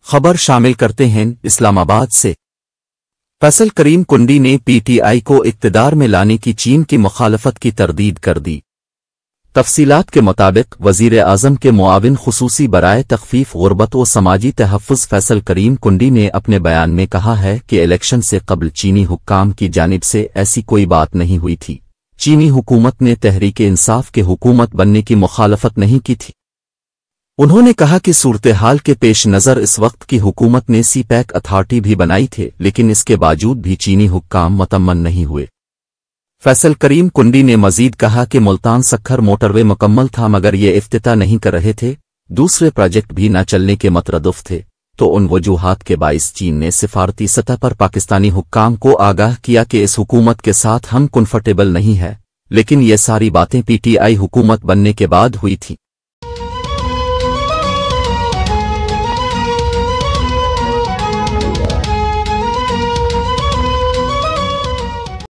खबर शामिल करते हैं इस्लामाबाद से। फैसल करीम कुंडी ने पीटीआई को इक़्तिदार में लाने की चीन की मुखालफत की तरदीद कर दी। तफसीलात के मुताबिक वज़ीर आज़म के मुआविन खुसूसी बराए तख़फ़ीफ़ ग़ुरबत व समाजी तहफ़्फ़ुज़ फैसल करीम कुंडी ने अपने बयान में कहा है कि इलेक्शन से कबल चीनी हुक्काम की जानिब से ऐसी कोई बात नहीं हुई थी। चीनी हुकूमत ने तहरीक-ए-इंसाफ के हुकूमत बनने की मुखालफत नहीं की थी। उन्होंने कहा कि सूरत हाल के पेश नज़र इस वक्त की हुकूमत ने सीपैक अथॉरिटी भी बनाई थे, लेकिन इसके बावजूद भी चीनी हुक्काम मुतम्मन नहीं हुए। फैसल करीम कुंडी ने मजीद कहा कि मुल्तान सक्खर मोटरवे मुकम्मल था मगर ये इफ्तिताह नहीं कर रहे थे, दूसरे प्रोजेक्ट भी न चलने के मतरदुफ थे, तो उन वजूहात के बाइस चीन ने सिफारती सतह पर पाकिस्तानी हुक्काम को आगाह किया कि इस हुकूमत के साथ हम कंफर्टेबल नहीं है, लेकिन ये सारी बातें पीटीआई हुकूमत बनने के बाद हुई थी।